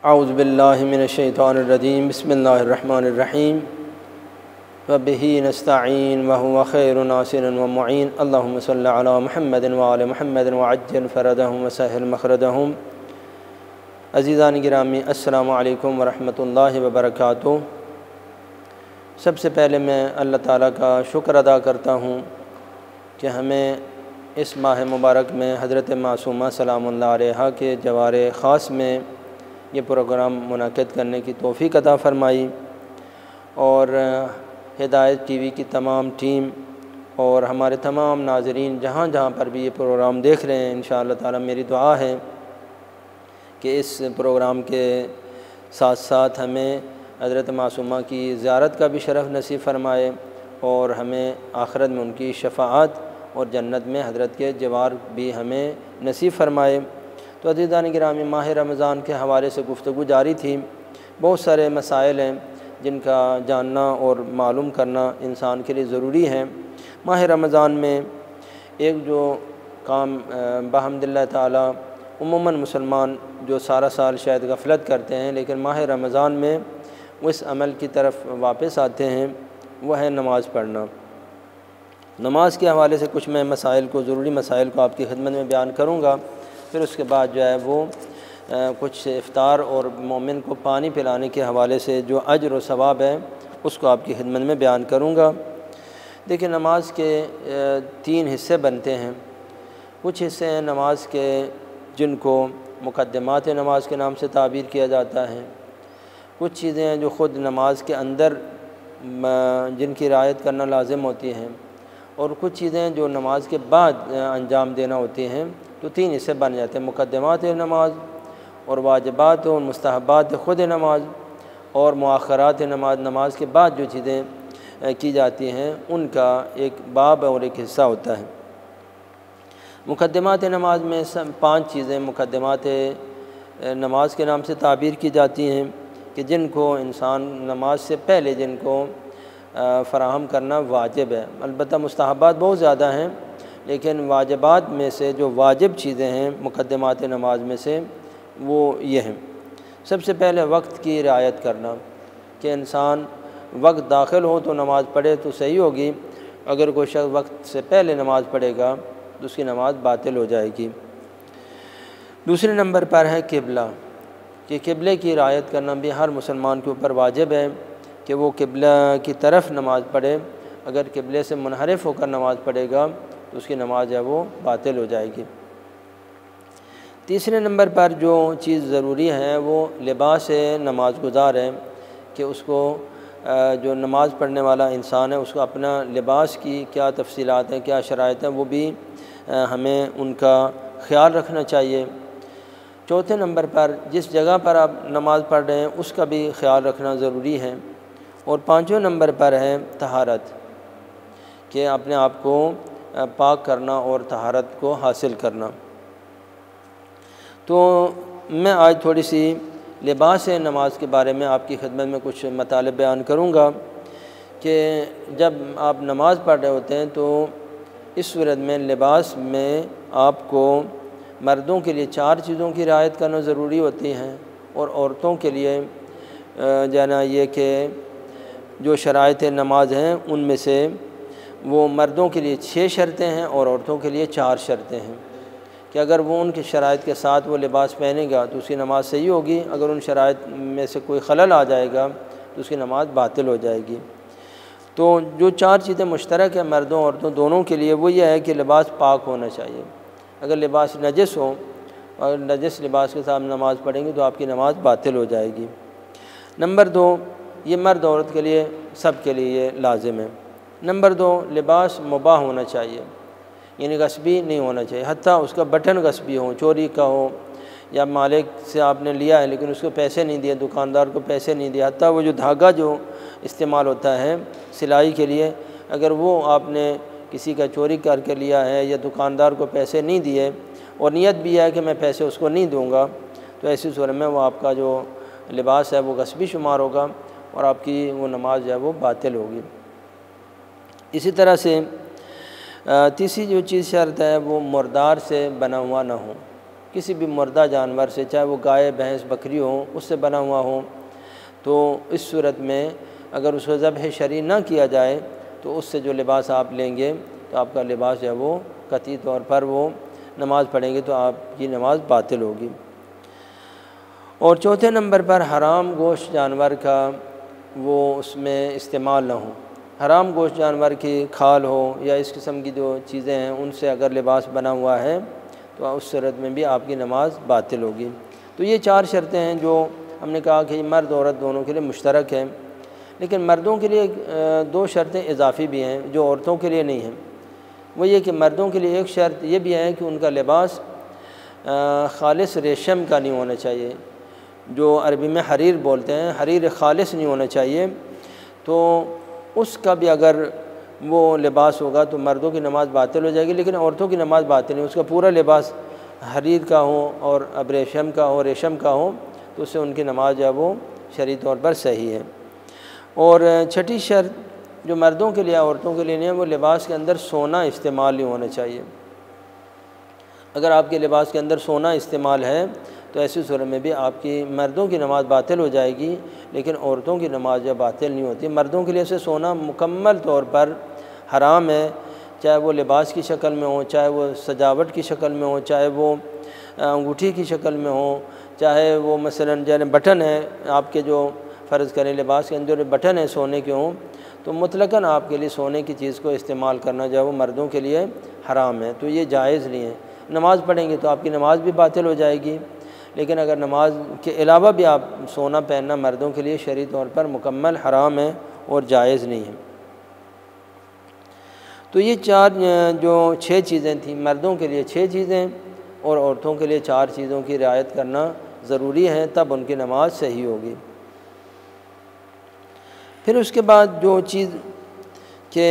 औज़ु बिल्लाहि मिनश्शैतानिर्रजीम बिस्मिल्लाहिर्रहमानिर्रहीम व बिही नस्तईन व हुवा खैरुन नासिरुन व मुईन अल्लाहुम्मा सल्लि अला मुहम्मदिन व आलि मुहम्मदिन व अज्जिल फ़रदहुम व सहिल मख़रदहुम। अज़ीज़ान गिरामी अस्सलामु अलैकुम व रहमतुल्लाहि व बरकातुहू। सबसे पहले मैं अल्लाह ताला का शुक्र अदा करता हूँ कि हमें इस माह मुबारक में हज़रत मासूमा सलामुल्लाह अलैहा के जवारे ख़ास में ये प्रोग्राम मुनाक़िद करने की तौफ़ीक़ अता फ़रमाई और हिदायत टीवी की तमाम टीम और हमारे तमाम नाज़रीन जहाँ जहाँ पर भी ये प्रोग्राम देख रहे हैं, इंशाअल्लाह ताला मेरी दुआ है कि इस प्रोग्राम के साथ साथ हमें हज़रत मासूमा की ज़ियारत का भी शरफ़ नसीब फ़रमाए और हमें आखिरत में उनकी शफ़ाअत और जन्नत में हज़रत के जवार भी हमें नसीब फ़रमाए। तो अज़ीज़ान गिरामी, माह रमज़ान के हवाले से गुफ्तगू जारी थी। बहुत सारे मसाइल हैं जिनका जानना और मालूम करना इंसान के लिए ज़रूरी है। माह रमज़ान में एक जो काम बहम्दिल्लाह ताला उम्मन मुसलमान जो सारा साल शायद गफ़लत करते हैं, लेकिन माह रमज़ान में उस अमल की तरफ वापस आते हैं, वह है नमाज़ पढ़ना। नमाज के हवाले से कुछ मैं मसाइल को, ज़रूरी मसाइल को आपकी खिदमत में बयान करूँगा। फिर उसके बाद जो है वो कुछ इफ़्तार और मोमिन को पानी पिलाने के हवाले से जो अज्र व सवाब है उसको आपकी खिदमत में बयान करूँगा। देखिए, नमाज के 3 हिस्से बनते हैं। कुछ हिस्से हैं नमाज के जिनको मुक़द्दिमात नमाज के नाम से ताबीर किया जाता है। कुछ चीज़ें हैं जो ख़ुद नमाज के अंदर जिनकी रियायत करना लाजिम होती हैं, और कुछ चीज़ें जो नमाज के बाद अंजाम देना होती हैं। तो 3 हिस्से बन जाते हैं, मुक़द्दिमात नमाज और वाजिबात और मुस्तहबात ख़ुद नमाज और मुआखरात नमाज। नमाज के बाद जो चीज़ें की जाती हैं उनका एक बाब और एक हिस्सा होता है। मुक़द्दिमात नमाज में 5 चीज़ें मुक़द्दिमात नमाज के नाम से ताबीर की जाती हैं कि जिनको इंसान नमाज से पहले जिनको फ़राहम करना वाजिब है। अलबत्ता मुस्तहबात बहुत ज़्यादा हैं, लेकिन वाजिबात में से जो वाजिब चीज़ें हैं मुक़द्दिमात नमाज में से वो ये हैं। सबसे पहले वक्त की रियायत करना कि इंसान वक्त दाखिल हो तो नमाज़ पढ़े तो सही होगी, अगर कोई शख्स वक्त से पहले नमाज़ पढ़ेगा तो उसकी नमाज़ बातिल हो जाएगी। दूसरे नंबर पर है किबला, कि किबले की रियायत करना भी हर मुसलमान के ऊपर वाजिब है कि वो किबला की तरफ नमाज़ पढ़े। अगर किबले से मुनहरिफ होकर नमाज़ पढ़ेगा तो उसकी नमाज है वो बातिल हो जाएगी। तीसरे नंबर पर जो चीज़ ज़रूरी है वो लिबास नमाज गुज़ार है कि उसको जो नमाज़ पढ़ने वाला इंसान है उसको अपना लिबास की क्या तफसीलात हैं, क्या शराइत हैं, वो भी हमें उनका ख़्याल रखना चाहिए। चौथे नंबर पर जिस जगह पर आप नमाज़ पढ़ रहे हैं उसका भी ख़्याल रखना ज़रूरी है। और 5वें नंबर पर है तहारत, कि अपने आप को पाक करना और तहारत को हासिल करना। तो मैं आज थोड़ी सी लिबास नमाज के बारे में आपकी खिदमत में कुछ मतलब बयान करूँगा कि जब आप नमाज़ पढ़ रहे होते हैं तो इस सूरत में लिबास में आपको मर्दों के लिए 4 चीज़ों की रियायत करना ज़रूरी होती हैं और औरतों के लिए जाना ये कि जो शराइत नमाज हैं उनमें से वो मर्दों के लिए 6 शर्तें हैं और औरतों के लिए 4 शर्तें हैं कि अगर वो उनके शराइत के साथ वो लिबास पहनेगा तो उसकी नमाज़ सही होगी। अगर उन शराइत में से कोई खलल आ जाएगा तो उसकी नमाज़ बातिल हो जाएगी। तो जो 4 चीज़ें मुश्तरक है मर्दों औरतों दोनों के लिए वो ये है कि लिबास पाक होना चाहिए। अगर लिबास नजस हो और नजस लिबास के साथ नमाज़ पढ़ेंगे तो आपकी नमाज़ बातिल हो जाएगी। नंबर 2, ये मर्द औरत के लिए सब के लिए ये लाजिम है। नंबर 2, लिबास मुबाह होना चाहिए, यानी गस्बी नहीं होना चाहिए। हत्ता उसका बटन गस्बी हो, चोरी का हो, या मालिक से आपने लिया है लेकिन उसको पैसे नहीं दिए, दुकानदार को पैसे नहीं दिया। हत्ता वो जो धागा जो इस्तेमाल होता है सिलाई के लिए, अगर वो आपने किसी का चोरी करके लिया है या दुकानदार को पैसे नहीं दिए और नियत भी है कि मैं पैसे उसको नहीं दूँगा, तो ऐसी सूरत में वो आपका जो लिबास है वो गस्बी शुमार होगा और आपकी वो नमाज है वो बातिल होगी। इसी तरह से तीसरी जो चीज़ शर्त है वो मुर्दार से बना हुआ ना हो, किसी भी मुर्दा जानवर से, चाहे वो गाय भैंस बकरी हो, उससे बना हुआ हो, तो इस सूरत में अगर उसको ज़ब्ह शरई ना किया जाए तो उससे जो लिबास आप लेंगे तो आपका लिबास जो है वो कतई तौर पर वो नमाज़ पढ़ेंगे तो आपकी नमाज़ बातिल होगी। और चौथे नंबर पर हराम गोश्त जानवर का वो उसमें इस्तेमाल ना हो। हराम गोश्त जानवर की खाल हो या इस किस्म की जो चीज़ें हैं उनसे अगर लिबास बना हुआ है तो उस सूरत में भी आपकी नमाज़ बातिल होगी। तो ये 4 शर्तें हैं जो हमने कहा कि मर्द औरत दोनों के लिए मुश्तरक है, लेकिन मर्दों के लिए 2 शर्तें इजाफ़ी भी हैं जो औरतों के लिए नहीं हैं। वो ये कि मर्दों के लिए एक शर्त ये भी है कि उनका लिबास खालिस रेशम का नहीं होना चाहिए, जो अरबी में हरीर बोलते हैं, हरीर खालिस नहीं होना चाहिए। तो उसका भी अगर वो लिबास होगा तो मर्दों की नमाज़ बातिल हो जाएगी, लेकिन औरतों की नमाज़ बातिल नहीं। उसका पूरा लिबास हरीर का हो और अब रेशम का हो, रेशम का हो, तो उससे उनकी नमाज जो है वो शरई तौर पर सही है। और छठी शर्त जो मर्दों के लिए औरतों के लिए नहीं है, वो लिबास के अंदर सोना इस्तेमाल नहीं होना चाहिए। अगर आपके लिबास के अंदर सोना इस्तेमाल है तो ऐसी सूरत में भी आपकी मर्दों की नमाज़ बातिल हो जाएगी, लेकिन औरतों की नमाज जब बातिल नहीं होती। मर्दों के लिए से सोना मुकम्मल तौर पर हराम है, चाहे वो लिबास की शक्ल में हो, चाहे वो सजावट की शक्ल में हो, चाहे वो अंगूठी की शक्ल में हो, चाहे वो मसलन जैसे बटन है आपके जो फ़र्ज़ करें लिबास के अंदर बटन है सोने के हों, तो मुतलकन आपके लिए सोने की चीज़ को इस्तेमाल करना जो है वो मर्दों के लिए हराम है। तो ये जायज़ नहीं है। नमाज़ पढ़ेंगे तो आपकी नमाज़ भी बातिल हो जाएगी, लेकिन अगर नमाज के अलावा भी आप सोना पहनना मर्दों के लिए शरई तौर पर मुकम्मल हराम है और जायज़ नहीं है। तो ये 4 जो 6 चीज़ें थी, मर्दों के लिए 6 चीज़ें और औरतों के लिए 4 चीज़ों की रियायत करना ज़रूरी है, तब उनकी नमाज सही होगी। फिर उसके बाद जो चीज़ के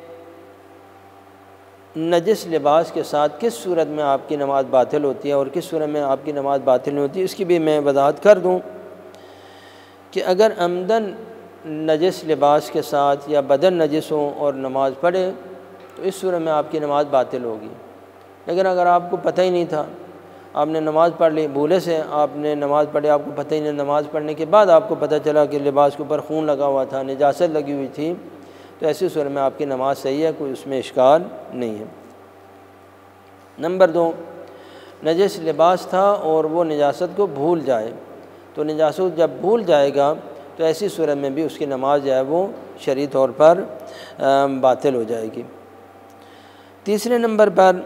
नजिस लिबास के साथ किस सूरत में आपकी नमाज़ बातिल होती है और किस सूरत में आपकी नमाज़ बातिल नहीं होती, इसकी भी मैं वजाहत कर दूं कि अगर अमदन नजिस लिबास के साथ या बदन नजिस हो और नमाज़ पढ़े तो इस सूरत में आपकी नमाज़ बातिल होगी। लेकिन अगर आपको पता ही नहीं था, आपने नमाज़ पढ़ ली, भूले से आपने नमाज़ पढ़ी, आपको पता ही नहीं, नमाज़ पढ़ने के बाद आपको पता चला कि लिबास के ऊपर खून लगा हुआ था, निजासत लगी हुई थी, तो ऐसी सूरत में आपकी नमाज सही है, कोई उसमें इश्काल नहीं है। नंबर 2, नजिस लिबास था और वो निजासत को भूल जाए, तो निजासत जब भूल जाएगा तो ऐसी सूरत में भी उसकी नमाज जो है वो शरई तौर पर बातिल हो जाएगी। तीसरे नंबर पर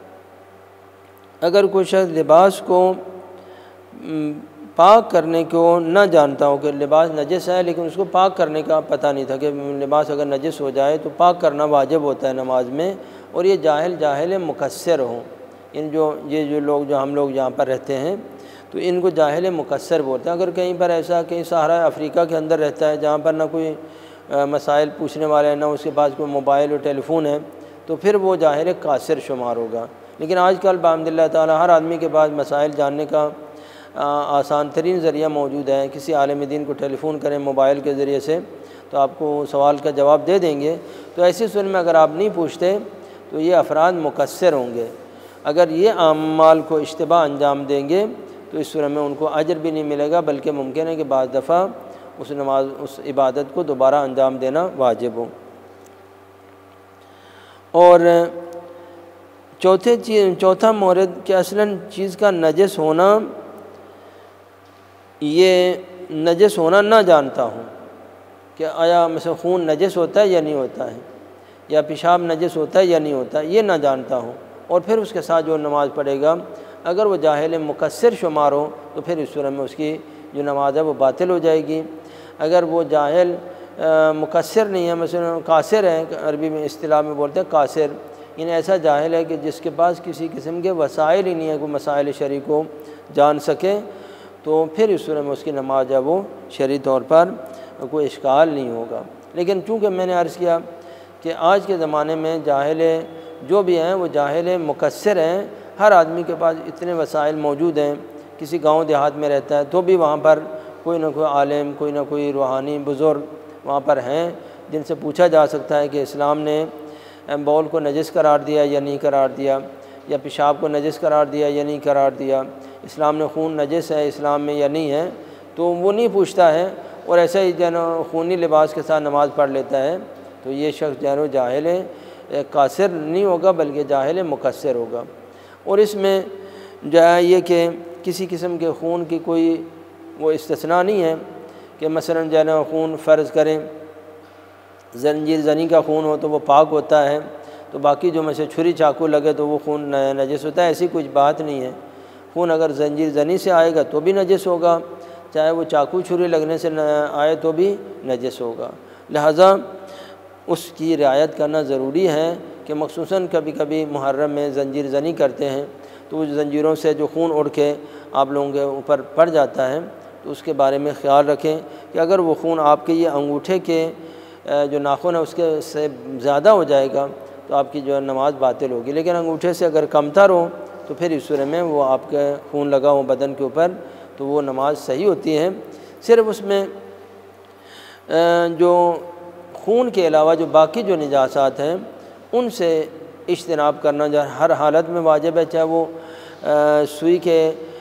अगर कोई शख्स लिबास को पाक करने को न जानता हो कि लिबास नजिस है, लेकिन उसको पाक करने का पता नहीं था कि लिबास अगर नजिस हो जाए तो पाक करना वाजिब होता है नमाज में, और ये जाहिल मुकस्सर हो। इन ये जो लोग जो हम लोग यहाँ पर रहते हैं तो इनको जाहिल मुकस्सर बोलते हैं। अगर कहीं पर ऐसा कहीं सहारा अफ्रीका के अंदर रहता है जहाँ पर ना कोई मसाइल पूछने वाले हैं, ना उसके पास कोई मोबाइल और टेलीफोन है, तो फिर वो जाहिल कासिर शुमार होगा। लेकिन आजकल बाहमदिल्लाह ताला हर आदमी के पास मसाइल जानने का आसान तरीन ज़रिया मौजूद है। किसी आलिम दीन को टेलीफ़ोन करें मोबाइल के ज़रिए से तो आपको सवाल का जवाब दे देंगे। तो ऐसी सूरत में अगर आप नहीं पूछते तो ये अफराद मुकस्सर होंगे। अगर ये आमाल को इश्तिबा अंजाम देंगे तो इस सूरत में उनको अजर भी नहीं मिलेगा, बल्कि मुमकिन है कि बाज़ दफ़ा उस नमाज उस इबादत को दोबारा अंजाम देना वाजिब हो। और चौथा मोरद कि असलन चीज़ का नजस होना, ये नजस होना ना जानता हूँ कि आया مثلا खून नजस होता है या नहीं होता है, या पेशाब नजस होता है या नहीं होता है, ये ना जानता हूँ, और फिर उसके साथ जो नमाज़ पढ़ेगा अगर वो जाहिल मुकस्सर शुमार हो तो फिर इस सूरत में उसकी जो नमाज है वो बातिल हो जाएगी। अगर वो जाहिल मुकस्सर नहीं है, मसलन कासिर है, अरबी में इस्तिलाह में बोलते हैं कासिर, इन ऐसा जाहिल है कि जिसके पास किसी किस्म के वसाइल ही नहीं है, कोई मसाइल शरई को जान सके, तो फिर इस सूरत में उसकी नमाज है वो शरई तौर पर कोई इश्काल नहीं होगा। लेकिन चूँकि मैंने अर्ज़ किया कि आज के ज़माने में जाहिल जो भी हैं वो जाहिल मुकस्सर हैं। हर आदमी के पास इतने वसाइल मौजूद हैं, किसी गांव देहात में रहता है तो भी वहाँ पर कोई ना कोई आलिम, कोई ना कोई रूहानी बुज़ुर्ग वहाँ पर हैं जिनसे पूछा जा सकता है कि इस्लाम ने बौल को नजिस करार दिया या नहीं करार दिया, या पेशाब को नजस करार दिया या नहीं करार दिया, इस्लाम ने खून नजस है इस्लाम में या नहीं है, तो वो नहीं पूछता है और ऐसा ही जो खूनी लिबास के साथ नमाज़ पढ़ लेता है, तो ये शख्स जो जाहिल है, कासिर नहीं होगा बल्कि जाहिल मुकस्सिर होगा। और इसमें जो है ये कि किसी किस्म के खून की कोई वो इस्तिस्ना नहीं है कि मसलन जो है ना खून फ़र्ज़ करें जंजीर ज़नी का खून हो तो वो पाक होता है, तो बाकी जो में से छुरी चाकू लगे तो वो खून नजस होता है, ऐसी कुछ बात नहीं है। खून अगर जंजीर ज़नी से आएगा तो भी नजस होगा, चाहे वो चाकू छुरी लगने से आए तो भी नजस होगा। लिहाजा उसकी रियायत करना ज़रूरी है कि मखसूसन कभी कभी मुहर्रम में जंजीर ज़नी करते हैं तो उस जंजीरों से जो खून उड़ के आप लोगों के ऊपर पड़ जाता है, तो उसके बारे में ख्याल रखें कि अगर वो खून आपके ये अंगूठे के जो नाखून है उसके से ज़्यादा हो जाएगा तो आपकी जो है नमाज़ बातिल होगी, लेकिन अंगूठे से अगर कमतर हो तो फिर इस सूरत में वो आपके खून लगा हो बदन के ऊपर तो वो नमाज सही होती है। सिर्फ उसमें जो खून के अलावा जो बाकी जो निजासात हैं उनसे इज्तनाब करना जो हर हालत में वाजिब है, चाहे वो सुई के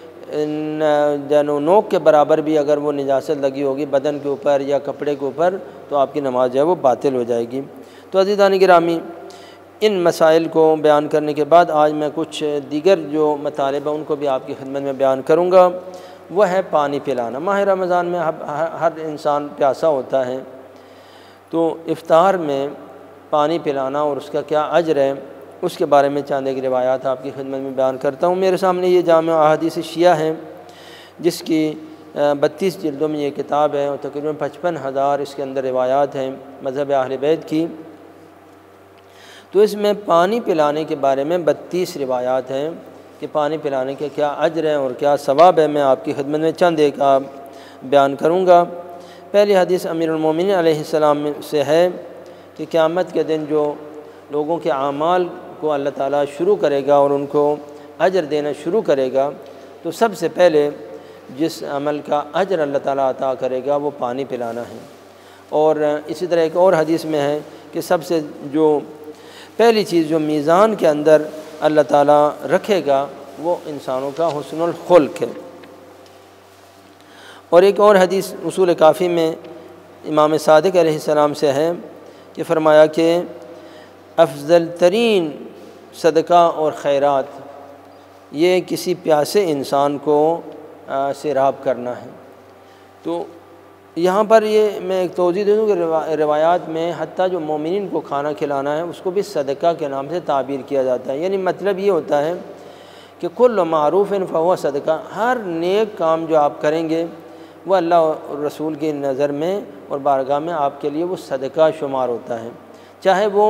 नोक के बराबर भी अगर वो निजासत लगी होगी बदन के ऊपर या कपड़े के ऊपर तो आपकी नमाज जो है वो बातिल हो जाएगी। तो अज़ीज़ान गिरामी, इन मसाइल को बयान करने के बाद आज मैं कुछ दीगर जो मतालिब है उनको भी आपकी खिदमत में बयान करूँगा। वह है पानी पिलाना। माह रमज़ान में हर इंसान प्यासा होता है, तो इफ्तार में पानी पिलाना और उसका क्या अजर है उसके बारे में चंद एक रिवायात आपकी खिदमत में बयान करता हूँ। मेरे सामने ये जामे अहादीस शिया है जिसकी 32 जिल्दों में ये किताब है और तकरीबन 55,000 इसके अंदर रिवायात हैं मज़हब अहले बैत की। तो इसमें पानी पिलाने के बारे में 32 रिवायात हैं कि पानी पिलाने के क्या अजर हैं और क्या सवाब है। मैं आपकी खिदमत में चंद एक बयान करूँगा। पहली हदीस अमीरुल मोमिनीन अलैहिस्सलाम से है कि क़यामत के दिन जो लोगों के आमाल को अल्लाह ताला शुरू करेगा और उनको अजर देना शुरू करेगा, तो सबसे पहले जिस अमल का अजर अल्लाह ताला अता करेगा वो पानी पिलाना है। और इसी तरह एक और हदीस में है कि सबसे जो पहली चीज़ जो मीज़ान के अंदर अल्लाह ताला रखेगा वो इंसानों का हुस्नुल खुल्क है। और एक और हदीस उसूल काफ़ी में इमाम सादिक अलैहिस्सलाम से है कि फ़रमाया कि अफ़ज़ल तरीन सदका और खैरात ये किसी प्यासे इंसान को सिराब करना है। तो यहाँ पर ये मैं एक तोज़ी दे दूँ कि रिवायात में हत्ता जो मोमिनीन को खाना खिलाना है उसको भी सदका के नाम से ताबीर किया जाता है। यानी मतलब ये होता है कि कुल मारूफ़ फ़हुवा सदका, हर नेक काम जो आप करेंगे वह अल्लाह और रसूल की नज़र में और बारगाह में आपके लिए वो सदका शुमार होता है। चाहे वो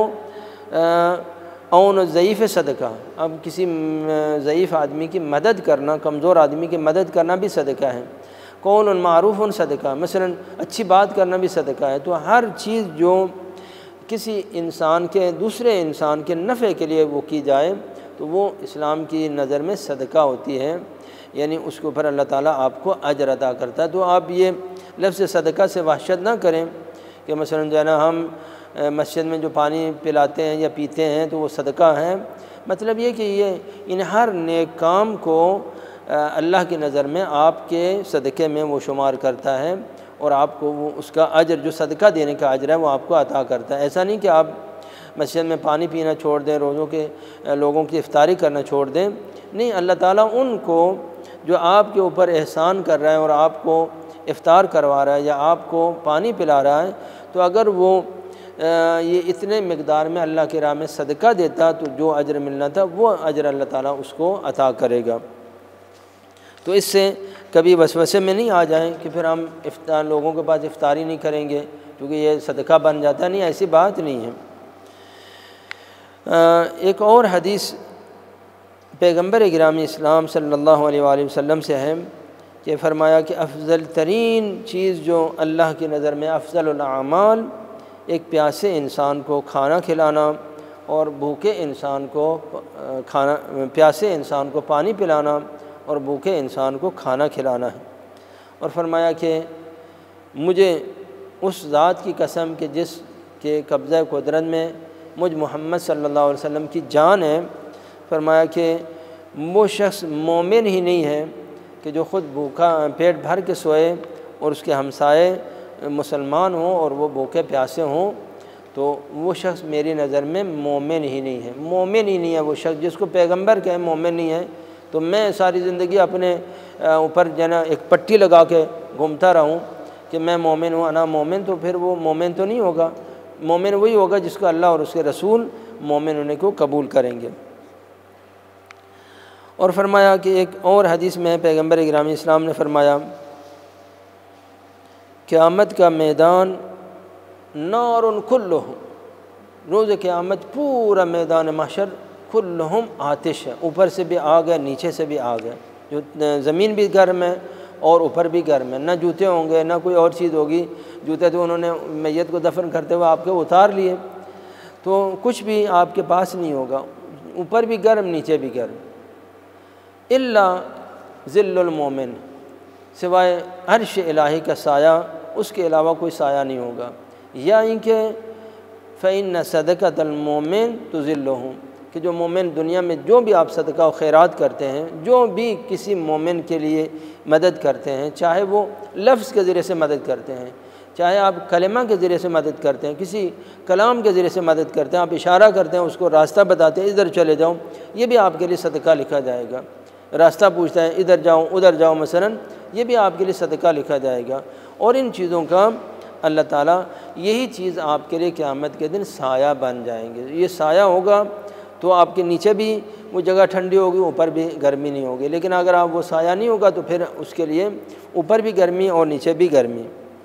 औन ज़ईफ़ सदका, अब किसी ज़ईफ़ आदमी की मदद करना, कमज़ोर आदमी की मदद करना भी सदका है। कौल मारूफ़ सदका, मसलन अच्छी बात करना भी सदका है। तो हर चीज़ जो किसी इंसान के दूसरे इंसान के नफ़े के लिए वो की जाए तो वो इस्लाम की नज़र में सदका होती है, यानी उसके ऊपर अल्लाह ताला आपको अजर अता करता है। तो आप ये लफ्ज़ सदका से वहशत ना करें कि मसलन जो है ना हम मस्जिद में जो पानी पिलाते हैं या पीते हैं तो वो सदका है। मतलब ये कि ये इन हर नेक काम को अल्लाह की नज़र में आपके सदक़े में वो शुमार करता है और आपको वो उसका अजर जो सदका देने का अजर है वो आपको अता करता है। ऐसा नहीं कि आप मस्जिद में पानी पीना छोड़ दें, रोज़ों के लोगों की इफ्तारी करना छोड़ दें। नहीं, अल्लाह ताला उनको जो आपके ऊपर एहसान कर रहा है और आपको इफ्तार करवा रहा है या आपको पानी पिला रहा है, तो अगर वो ये इतने मकदार में अल्लाह की राह में सदका देता तो जो अजर मिलना था वो अजर अल्लाह ताला उसको अता करेगा। तो इससे कभी वसवसे में नहीं आ जाएं कि फिर हम इफ्तार लोगों के पास इफ्तारी नहीं करेंगे क्योंकि ये सदका बन जाता नहीं, ऐसी बात नहीं है। एक और हदीस पैगम्बर गिरामी इस्लाम सल्लल्लाहु अलैहि वसल्लम से है कि फ़रमाया कि अफ़ज़ल तरीन चीज़ जो अल्लाह की नज़र में अफ़ज़लुल अमाल एक प्यासे इंसान को खाना खिलाना और भूखे इंसान को प्यासे इंसान को पानी पिलाना और भूखे इंसान को खाना खिलाना है। और फरमाया कि मुझे उस ज़ात की कसम कि जिसके कब्ज़ा कुदरत में मुझ मोहम्मद सल्लल्लाहु अलैहि वसल्लम की जान है, फरमाया कि वो शख्स मोमिन ही नहीं है कि जो ख़ुद भूखा पेट भर के सोए और उसके हमसाए मुसलमान हों और वो भूखे प्यासे हों, तो वो शख्स मेरी नज़र में मोमिन ही नहीं है। मोमिन ही नहीं है वो शख्स जिसको पैगंबर कहे मोमिन नहीं है। तो मैं सारी ज़िंदगी अपने ऊपर जना एक पट्टी लगा के घूमता रहूं कि मैं मोमिन हूँ, अना मोमिन, तो फिर वो मोमिन तो नहीं होगा। मोमिन वही होगा जिसको अल्लाह और उसके रसूल मोमिन होने को कबूल करेंगे। और फरमाया कि एक और हदीस में पैगंबर गिरामी इस्लाम ने फरमाया, क़यामत का मैदान नारुन कुल्लुहुम, रोज़ क़यामत पूरा मैदान महशर कुल्लुहुम आतिश है, ऊपर से भी आग है, नीचे से भी आग है। जो ज़मीन भी गर्म है और ऊपर भी गर्म है। ना जूते होंगे ना कोई और चीज़ होगी, जूते तो उन्होंने मैयत को दफन करते हुए आपके उतार लिए, तो कुछ भी आपके पास नहीं होगा, ऊपर भी गर्म नीचे भी गर्म। इल्ला ज़िल्लुल मोमिन, सिवाय अर्श इलाही का साया, उसके अलावा कोई साया नहीं होगा। या इनके फ़इन्न सदक़तल मोमिन तुज़िल्लुहु, कि जो मोमिन दुनिया में जो भी आप सदका और खैरात करते हैं, जो भी किसी मोमिन के लिए मदद करते हैं, चाहे वो लफ्ज़ के ज़रिए से मदद करते हैं, चाहे आप कलमा के ज़रिए से मदद करते हैं, किसी कलाम के ज़रिए से मदद करते हैं, आप इशारा करते हैं, उसको रास्ता बताते हैं इधर चले जाओ, ये भी आपके लिए सदका लिखा जाएगा। रास्ता पूछता है इधर जाओ उधर जाओ मसलन, ये भी आपके लिए सदका लिखा जाएगा। और इन चीज़ों का अल्लाह ताला यही चीज़ आपके लिए क़यामत के दिन साया बन जाएंगे। ये साया होगा तो आपके नीचे भी वो जगह ठंडी होगी, ऊपर भी गर्मी नहीं होगी। लेकिन अगर आप वो साया नहीं होगा तो फिर उसके लिए ऊपर भी गर्मी और नीचे भी गर्मी।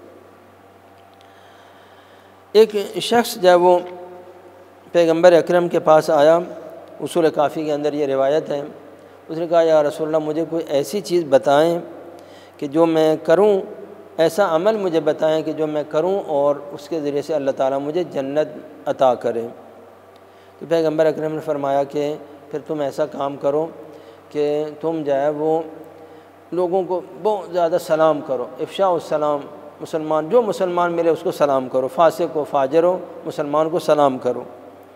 एक शख्स जब वो पैगंबर अकरम के पास आया, उसूल काफ़ी के अंदर ये रिवायत है, उसने कहा या रसूलल्लाह मुझे कोई ऐसी चीज़ बताएं कि जो मैं करूं, ऐसा अमल मुझे बताएं कि जो मैं करूं और उसके ज़रिए से अल्लाह ताला मुझे जन्नत अता करे। तो पैगंबर अकरम ने फरमाया कि फिर तुम ऐसा काम करो कि तुम जो है वो लोगों को बहुत ज़्यादा सलाम करो, इफ़शा उस सलाम, मुसलमान जो मुसलमान मिले उसको सलाम करो, फासिक को फाजिर हो मुसलमान को सलाम करो।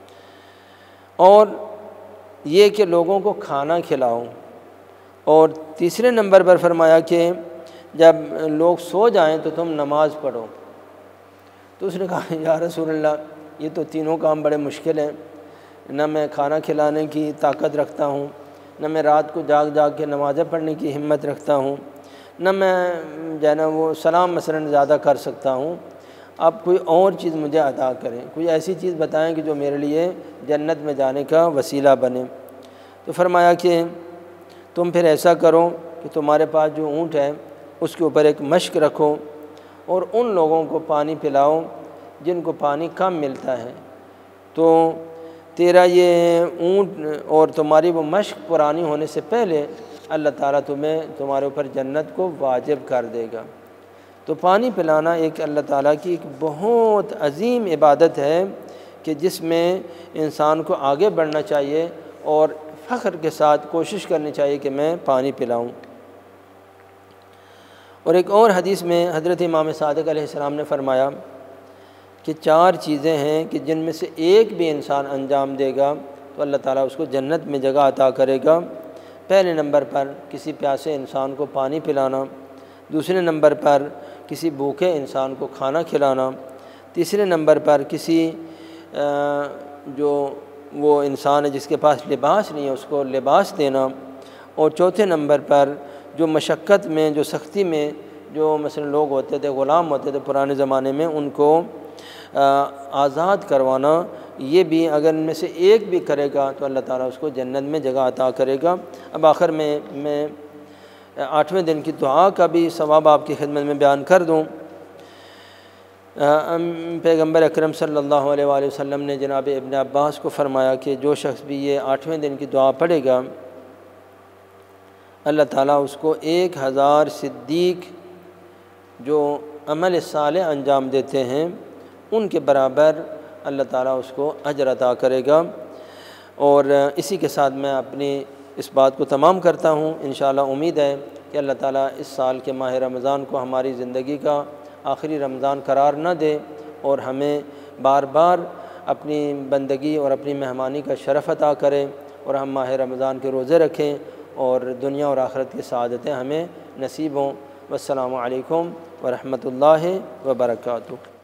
और ये कि लोगों को खाना खिलाओ। और तीसरे नंबर पर फरमाया कि जब लोग सो जाएं तो तुम नमाज़ पढ़ो। तो उसने कहा या रसूलल्लाह ये तो तीनों काम बड़े मुश्किल हैं, न मैं खाना खिलाने की ताकत रखता हूँ, न मैं रात को जाग जाग के नमाज़ें पढ़ने की हिम्मत रखता हूँ, न मैं जो है ना वो सलाम मसलन ज़्यादा कर सकता हूँ। आप कोई और चीज़ मुझे अता करें, कोई ऐसी चीज़ बताएं कि जो मेरे लिए जन्नत में जाने का वसीला बने। तो फरमाया कि तुम फिर ऐसा करो कि तुम्हारे पास जो ऊँट है उसके ऊपर एक मश्क रखो और उन लोगों को पानी पिलाओ जिनको पानी कम मिलता है। तो तेरा ये ऊँट और तुम्हारी वो मश्क पुरानी होने से पहले अल्लाह ताला तुम्हें तुम्हारे ऊपर जन्नत को वाजिब कर देगा। तो पानी पिलाना एक अल्लाह ताला की एक बहुत अजीम इबादत है कि जिसमें इंसान को आगे बढ़ना चाहिए और फ़ख्र के साथ कोशिश करनी चाहिए कि मैं पानी पिलाऊं। और एक और हदीस में हज़रत इमाम सादिक़ अलैहिस्सलाम ने फरमाया कि 4 चीज़ें हैं कि जिनमें से एक भी इंसान अंजाम देगा तो अल्लाह ताला उसको जन्नत में जगह अता करेगा। पहले नंबर पर किसी प्यासे इंसान को पानी पिलाना, दूसरे नंबर पर किसी भूखे इंसान को खाना खिलाना, तीसरे नंबर पर किसी जो वो इंसान है जिसके पास लिबास नहीं है उसको लिबास देना, और चौथे नंबर पर जो मशक्क़त में जो सख्ती में जो मसलन लोग होते थे, ग़ुलाम होते थे पुराने ज़माने में, उनको आज़ाद करवाना। ये भी अगर इनमें से एक भी करेगा तो अल्लाह ताला उसको जन्नत में जगह अता करेगा। अब आखिर में मैं 8वें दिन की दुआ का भी सवाब आपकी खिदमत में बयान कर दूँ। पैगंबर अकरम सल्लल्लाहु अलैहि वसल्लम ने जनाब इब्न अब्बास को फ़रमाया कि जो शख्स भी ये 8वें दिन की दुआ पढ़ेगा अल्लाह ताला उसको 1000 सिद्दीक़ जो अमल साले अंजाम देते हैं उनके बराबर अल्लाह ताला उसको अजर अता करेगा। और इसी के साथ मैं अपनी इस बात को तमाम करता हूँ। इंशाअल्लाह उम्मीद है कि अल्लाह ताला इस साल के माह रमज़ान को हमारी ज़िंदगी का आखिरी रमज़ान करार न दे और हमें बार बार अपनी बंदगी और अपनी मेहमानी का शरफ़ अता करें और हम माह रमज़ान के रोज़े रखें और दुनिया और आखिरत की सआदतें हमें नसीब हों। वस्सलामु अलैकुम व रहमतुल्लाहि व बरकातुहू।